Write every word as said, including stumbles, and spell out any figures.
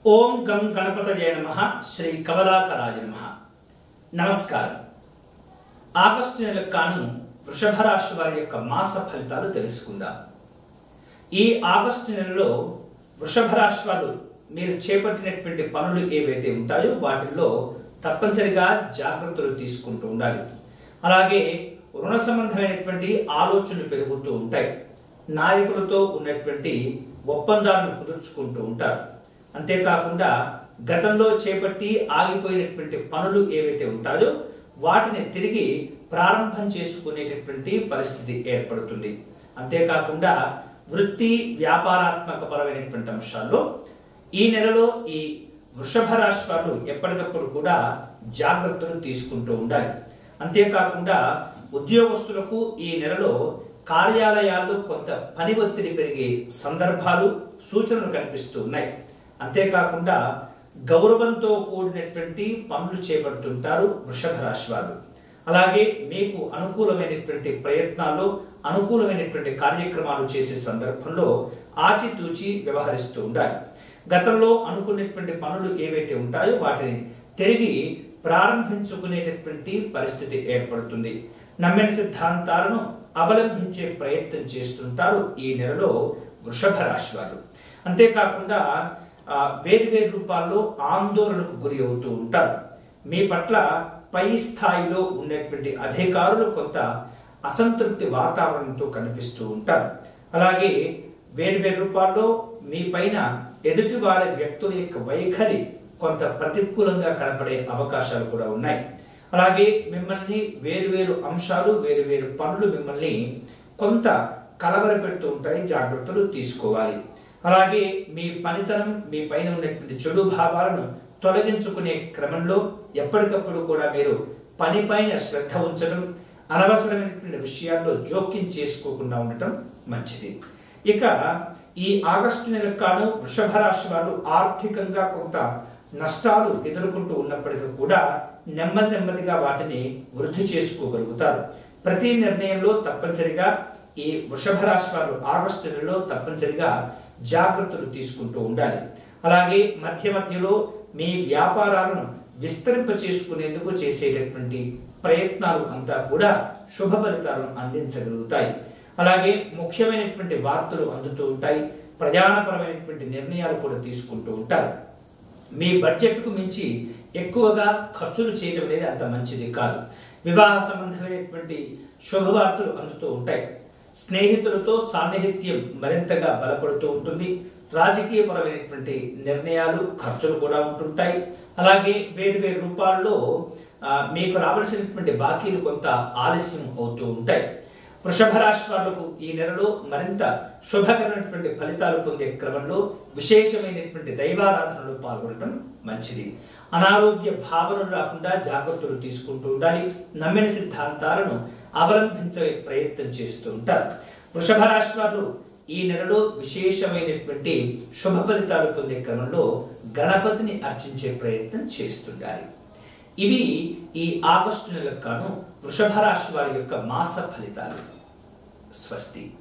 ఓం గం గణపతయే నమః శ్రీ కమలాకరాయ నమః. నమస్కారం. ఆగస్టు నెలకు కాను వృషభ రాశి వారి యొక్క మాస ఫలితాలు తెలుసుకుందాం. ఈ ఆగస్టు నెలలో వృషభ రాశి వారు మీరు చేపట్టినటువంటి పనులు ఏవైతే ఉంటాయో వాటిల్లో తప్పనిసరిగా జాగ్రత్తలు తీసుకుంటూ ఉండాలి. అలాగే రుణ సంబంధమైనటువంటి ఆలోచనలు పెరుగుతూ ఉంటాయి. నాయకులతో ఉన్నటువంటి ఒప్పందాలను కుదుర్చుకుంటూ ఉంటారు. అంతేకాకుండా గతంలో చేపట్టి ఆగిపోయినటువంటి పనులు ఏవైతే ఉంటాయో వాటిని తిరిగి ప్రారంభం చేసుకునేటటువంటి పరిస్థితి ఏర్పడుతుంది. అంతేకాకుండా వృత్తి వ్యాపారాత్మక పరమైనటువంటి అంశాల్లో ఈ నెలలో ఈ వృషభ రాశి వారు ఎప్పటికప్పుడు కూడా జాగ్రత్తలు తీసుకుంటూ ఉండాలి. అంతేకాకుండా ఉద్యోగస్తులకు ఈ నెలలో కార్యాలయాల్లో కొంత పని ఒత్తిడి పెరిగే సందర్భాలు సూచనలు కనిపిస్తూ ఉన్నాయి. అంతేకాకుండా గౌరవంతో కూడినటువంటి పనులు చేపడుతుంటారు వృషభ రాశి వారు. అలాగే మీకు అనుకూలమైనటువంటి ప్రయత్నాల్లో అనుకూలమైనటువంటి కార్యక్రమాలు చేసే సందర్భంలో ఆచితూచి వ్యవహరిస్తూ ఉండాలి. గతంలో అనుకున్నటువంటి పనులు ఏవైతే ఉంటాయో వాటిని తిరిగి ప్రారంభించుకునేటటువంటి పరిస్థితి ఏర్పడుతుంది. నమ్మిన సిద్ధాంతాలను అవలంబించే ప్రయత్నం చేస్తుంటారు ఈ నెలలో వృషభ రాశి వారు. అంతేకాకుండా వేరు వేరు రూపాల్లో ఆందోళనకు గురి అవుతూ ఉంటారు. మీ పట్ల పై స్థాయిలో ఉన్నటువంటి అధికారులు కొంత అసంతృప్తి వాతావరణంతో కనిపిస్తూ ఉంటారు. అలాగే వేరు వేరు రూపాల్లో మీ పైన ఎదుటి వారి వ్యక్తుల యొక్క వైఖరి కొంత ప్రతికూలంగా కనపడే అవకాశాలు కూడా ఉన్నాయి. అలాగే మిమ్మల్ని వేరు వేరు అంశాలు వేరు వేరు పనులు మిమ్మల్ని కొంత కలవర పెడుతూ ఉంటాయి. జాగ్రత్తలు తీసుకోవాలి. అలాగే మీ పనితనం మీ పైన ఉన్నటువంటి చెడు భావాలను తొలగించుకునే క్రమంలో ఎప్పటికప్పుడు కూడా మీరు పని పైన శ్రద్ధ ఉంచడం, అనవసరమైనటువంటి విషయాల్లో జోక్యం చేసుకోకుండా ఉండటం మంచిది. ఇక ఈ ఆగస్టు నెలకు కాను వృషభ రాశి వారు ఆర్థికంగా కొంత నష్టాలు ఎదుర్కొంటూ ఉన్నప్పటికీ కూడా నెమ్మది నెమ్మదిగా వాటిని వృద్ధి చేసుకోగలుగుతారు. ప్రతి నిర్ణయంలో తప్పనిసరిగా ఈ వృషభ రాశి వారు ఆగస్టు నెలలో తప్పనిసరిగా జాగ్రత్తలు తీసుకుంటూ ఉండాలి. అలాగే మధ్య మధ్యలో మీ వ్యాపారాలను విస్తరింప చేసుకునేందుకు చేసేటటువంటి ప్రయత్నాలు అంతా కూడా శుభ ఫలితాలను అందించగలుగుతాయి. అలాగే ముఖ్యమైనటువంటి వార్తలు అందుతూ ఉంటాయి. ప్రయాణపరమైనటువంటి నిర్ణయాలు కూడా తీసుకుంటూ ఉంటారు. మీ బడ్జెట్కు మించి ఎక్కువగా ఖర్చులు చేయడం అనేది అంత మంచిది కాదు. వివాహ సంబంధమైనటువంటి శుభవార్తలు అందుతూ ఉంటాయి. స్నేహితులతో సాన్నిహిత్యం మరింతగా బలపడుతూ ఉంటుంది. రాజకీయపరమైనటువంటి నిర్ణయాలు ఖర్చులు కూడా ఉంటుంటాయి. అలాగే వేరు వేరు రూపాల్లో మీకు రావాల్సినటువంటి బాకీలు కొంత ఆలస్యం అవుతూ ఉంటాయి. వృషభ రాశి వాళ్లకు ఈ నెలలో మరింత శుభకరమైనటువంటి ఫలితాలు పొందే క్రమంలో విశేషమైనటువంటి దైవారాధనలో పాల్గొనడం మంచిది. అనారోగ్య భావనలు రాకుండా జాగ్రత్తలు తీసుకుంటూ ఉండాలి. నమ్మిన సిద్ధాంతాలను అవలంబించే ప్రయత్నం చేస్తూ ఉంటారు. వృషభ రాశి వారు ఈ నెలలో విశేషమైనటువంటి శుభ ఫలితాలు పొందే క్రమంలో గణపతిని అర్చించే ప్రయత్నం చేస్తుండాలి. ఇవి ఈ ఆగస్టు నెలకు కాను వృషభ రాశి వారి యొక్క మాస ఫలితాలు. స్వస్తి.